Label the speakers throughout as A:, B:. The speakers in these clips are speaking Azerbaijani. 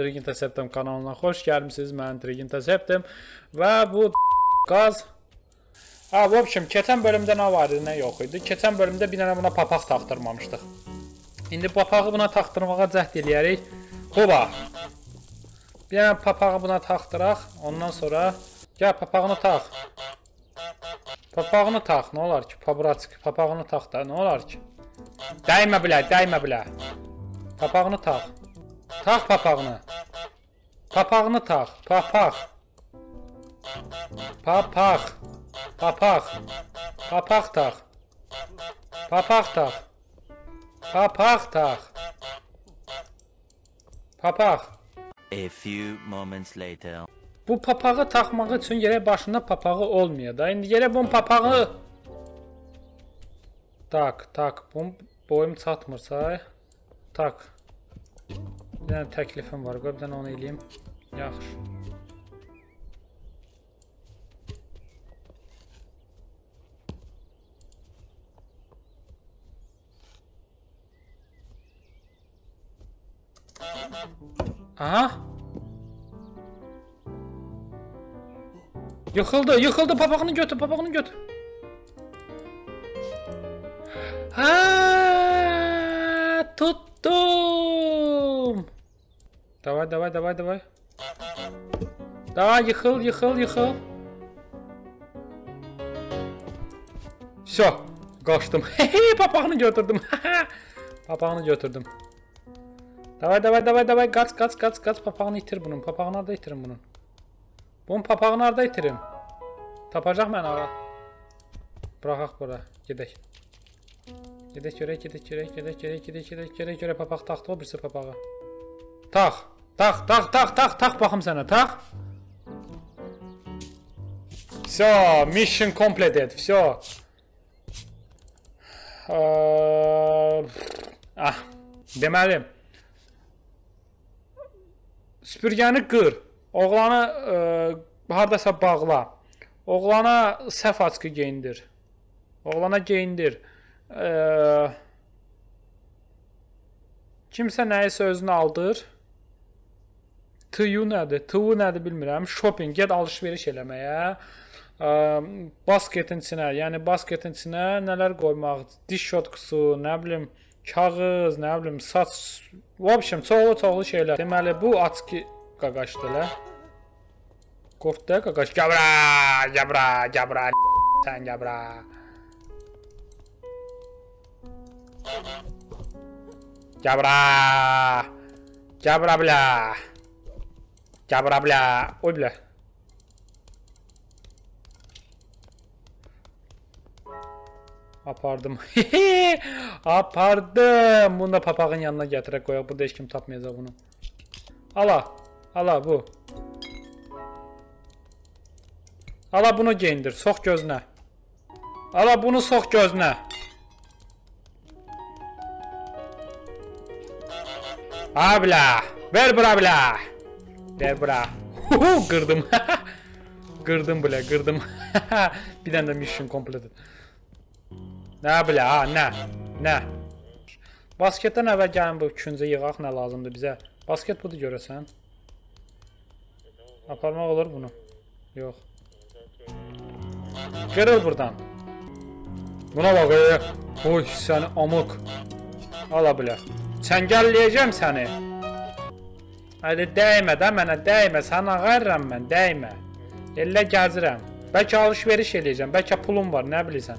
A: Trick Interceptum kanalına xoş gəlmisiniz. Mən Trick Interceptum və bu qaz. В общем, keçən bölümdə nə var idi, nə yox idi. Keçən bölümdə bir dənə buna papaq taxtırmamışdıq. İndi papağı buna taxtırmağa cəhd eləyərik. Hoba. Bir dənə papağı buna taxtıraq. Ondan sonra gəl papağını tax. Papağını tax. Nə olar ki? Pabratik. Papağını tax da. Nə olar ki? Dəymə bilə, dəymə bilə. Papağını tax. Tax papağını. Papağını tax. Papaq. Papaq. Papaq. Papaq tax. Papaq tax. Papaq tax. Papaq.
B: A few moments later.
A: Bu papağı taxmaq üçün gərək başında papağı olmuyor da. İndi gərək bunun papağı. Tak. Bunun boyum çatmırsa. Tak. Bir dənə təklifim var. Bir dənə onu eləyim. Yaxşı. Aha. Yıkıldı. Papağını götür, Ha, tuttum. Davay. Davay, yıkıl. Всё, qaçdım. Papağını götürdüm. Papağını götürdüm. Davay, qaç. Papağını itir bunun. Papağını harda itirim bunun? Bunun papağını harda itirim? Tapacaq mən ağa. Bıraxaq bura. Gedək. Gedək görək papaq taxdı o birisi papağı. Tax baxım sənə, tax. Всё, mission completed, всё. Deməli. Süpürgəni qır. Oğlanı hardasa bağla. Oğlana səhv açqı geyindir. Oğlana geyindir. Kimsə nəyisə özünü aldır. Tüyü nədir bilmirəm. Shopping, get alış-veriş eləməyə. Basketin içinə, yəni basketin içinə nələr qoymaq? Diş şotkusu, nə bilim, kağız, nə bilim, saç. В общем, çoxlu şeylər. Deməli, bu açqı qaqaşdır elə. Qorxdu qaqaş. Gəbra. Sən gəbra. Gəbra bilə. Oy bilə. Apardım. Apardım. Bunu da papağın yanına gətirək qoyaq. Burada heç kim tapmayacaq bunu. Ala bu. Ala bunu geyindir. Sox gözünə. Ala bunu sox gözünə. Bilə. Ver bura bilə. Ver bura. Qırdım. Qırdım. Bir dənə də mission completed. Nə bilə, nə? Basketdən əvvəl gəlin bu küncə yığaq, nə lazımdır bizə? Basket budur görəsən. Aparmaq olur bunu. Yox. Qırıl buradan. Buna bax, oy səni amıq. Ala bilə. Çəngəlləyəcəm səni. Hədə dəymə də mənə, dəymə. Sən ağarram mən, dəymə. Elə gəzirəm. Bəlkə alış-veriş eləyəcəm, bəlkə pulum var, nə bilirsən.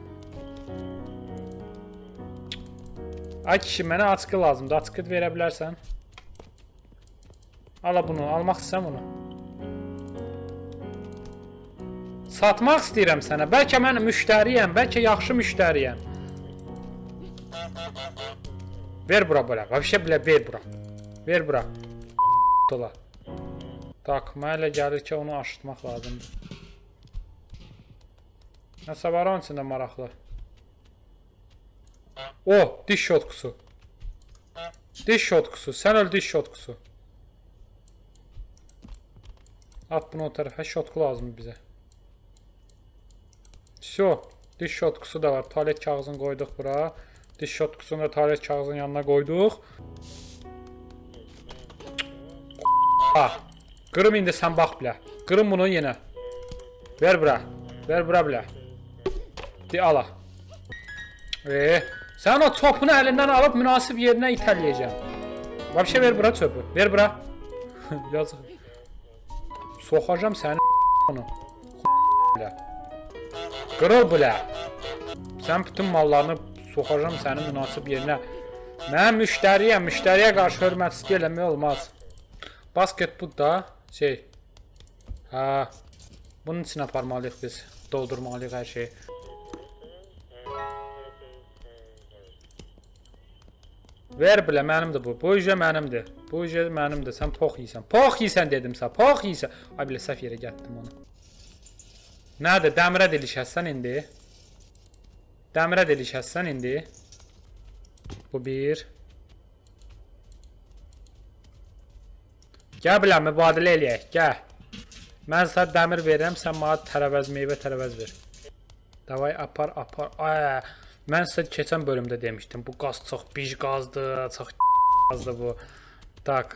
A: Ay kişi, mənə açqı lazımdır. Açqı verə bilərsən. Ala bunu, almaq istəyirəm bunu. Satmaq istəyirəm sənə. Bəlkə mən müştəriyəm, bəlkə yaxşı müştəriyəm. Ver bura belə. Vəbşə bilə, ver bura. Ver bura. Dola. Tak, mənə elə gəlir ki, onu aşıtmaq lazımdır. Nəsə var onun içində maraqlı. Diş şotkusu. Sən öl diş şotkusu. At bunu o tərəfə, şotku lazımdır bizə. Всё, diş şotkusu da var. Tualet kağızını qoyduq bura. Diş şotkusunu da tualet kağızının yanına qoyduq. Bax. Qırım indi sən bax bilə. Qırım bunu yenə. Ver bura. Ver bura bilə. De ala. Sən o çopunu əlindən alıb münasib yerinə itələyəcəm. Vəbşə ver bura çöpü. Ver bura. Yazıq. Soxacam səni onu. Bilə. Qırıl bilə. Sən bütün mallarını soxacam sənin münasib yerinə. Mən müştəriyəm. Müştəriyə qarşı hörmətsizlik eləmək olmaz. Basket bu da şey. Hə. Bunun içine aparmalıyıq biz. Doldurmalıyıq hər şeyi. Ver bilə, mənimdir bu. Bu ücə mənimdir. Bu ücə mənimdir. Sən pox yiysən. Pox yiysən dedim sən. Pox yiysən. Ay bilə, səhv yerə gətdim onu. Nədir? Dəmirə dilişəsən indi. Dəmirə dilişəsən indi. Bu bir. Gəl bilə, mübadilə eləyək. Gəl. Mən sənə dəmir verirəm, sən mənə tərəvəz, meyvə tərəvəz ver. Davay, apar. Ay, mən sizə keçən bölümdə demişdim. Bu qaz çox biş qazdır, çox qazdır bu. Tak.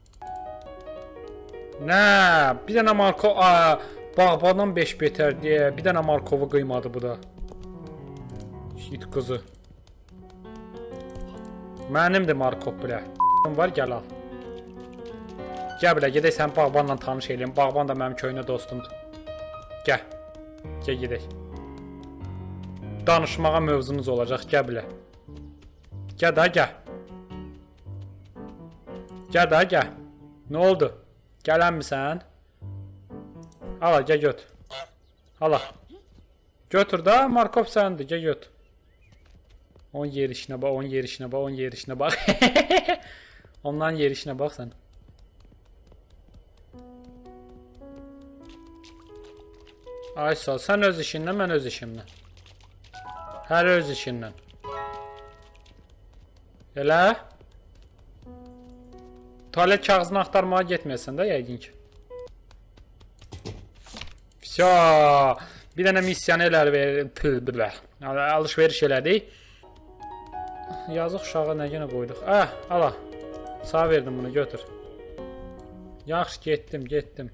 A: Nə? Bir dənə Markov, bağbandan 5 betər deyə, bir dənə Markovu qıymadı bu da. Şit qızı. Mənimdir Markov bilə. Var, gəl al. Gəl bilə, gedək sən bağbanla tanış eləyim. Bağban da mənim köynə dostumdur. Gəl. Gəl gedək. Danışmağa mövzumuz olacaq, gəl bilə. Gəl da, gəl. Gəl da, gəl. Nə oldu? Gələnmisən? Ala, gəl göt. Ala. Götür da, Markov səndir, gəl göt. Onun yerişinə bax, onun yerişinə bax, onun yerişinə bax. Ondan yerişinə bax sən. Ay sağ ol, sən öz işindən, mən öz işimdən. Hər öz işindən. Elə? Tualet kağızını axtarmağa getməyəsən də, yəqin ki. Vəsə, bir dənə missiyanı elədi, alışveriş elədik. Yazıq uşağa nə yenə qoyduq. Ala, sağ verdim bunu, götür. Yaxşı, getdim.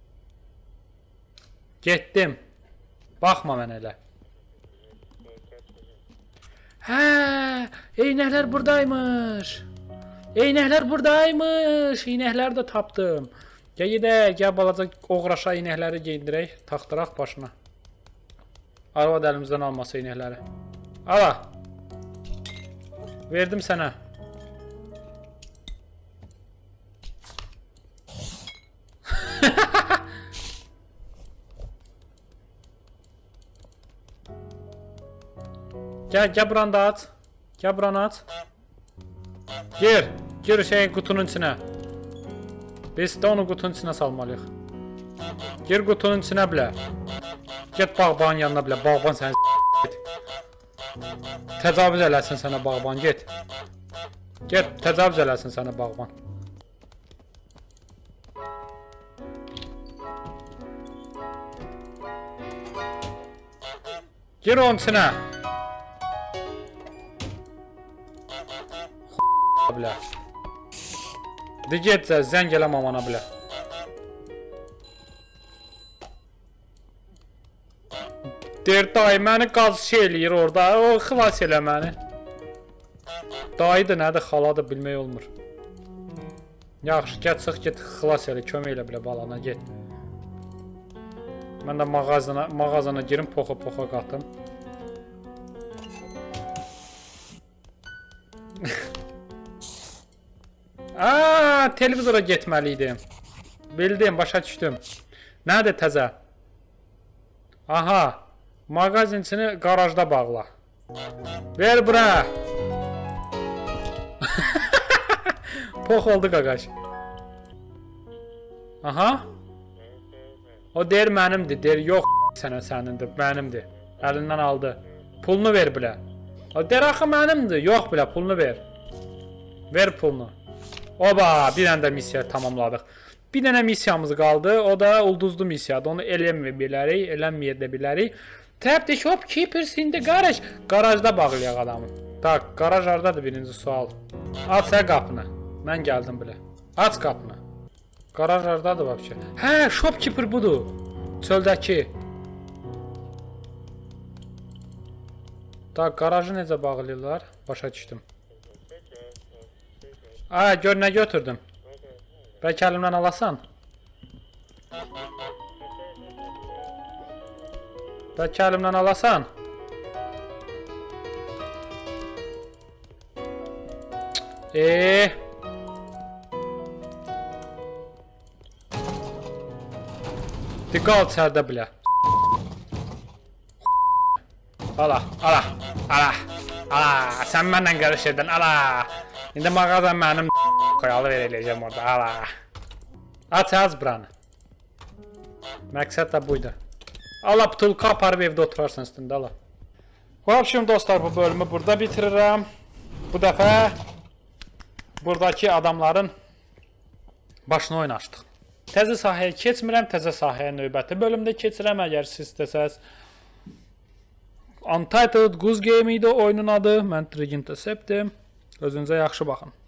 A: Getdim. Baxma mən elə. Hə, eynəklər buradaymış. Eynəklər də tapdım. Gəl gedək, gəl balaca oğraşa eynəkləri geyindirək, taxtıraq başına. Arvad əlimizdən almasa eynəkləri. Ala. Verdim sənə. Gəl buranı da aç. Gəl buranı aç. Gir şeyin qutunun içinə. Biz də onu qutunun içinə salmalıyıq. Gir qutunun içinə bilə. Get bağbanın yanına bilə. Bağban səni təcavüz eləsin sənə bağban, get. Get, təcavüz eləsin sənə bağban. Gir onun içinə. Bilə. De get, zəng elə mamana bilə. Deyir, dayı, məni qaz şey eləyir orada, o xilas elə məni. Dayıdır, nədir, xaladır, bilmək olmur. Yaxşı, get, çıx, get, xilas elə, kömək elə bilə balana, get. Mən də mağazana girim, poxa qatım. Televizora getməliydim. Bildim, başa düşdüm. Nədir təzə? Aha, mağazincini qarajda bağla. Ver bura. Pox oldu qaqaş. Aha. O deyir mənimdir, deyir yox sənindir, mənimdir. Əlindən aldı. Pulunu ver bilə. O deyir axı mənimdir, yox bilə, pulunu ver. Ver pulunu. Oba, bir dənə də missiya tamamladıq. Bir dənə missiyamız qaldı, o da ulduzlu missiyadır. Onu eləməyə də bilərik. Tap the shopkeepers in the garage. Garajda bağlayaq adamı. Tak, garaj hardadır birinci sual. Aç qapını. Mən gəldim bilə. Aç qapını. Garaj hardadır vəbki? Hə, shopkeeper budur. Çöldəki. Da, garajı necə bağlayırlar? Başa düşdüm. Aa, gör nə götürdüm. Bəlkə əlimdən alasan. Bəlkə əlimdən alasan. Diqqət sərdə bilə. Ala. Sən mənlə qarış edin, ala. İndi mağazam mənim qoyalı verəcəm orada, ala. Aç buranı. Məqsəd də buydu. Ala, butulka aparıb evdə oturarsan üstündə, ala. Vəbşim dostlar, bu bölümü burada bitirirəm. Bu dəfə buradakı adamların başına oynaşdıq. Təzə sahəyə keçmirəm, təzə sahəyə növbəti bölümdə keçirəm, əgər siz desəz. Untitled Goose Game idi oyunun adı. Mən Trigin Intercept'im. Özünüzə yaxşı baxın.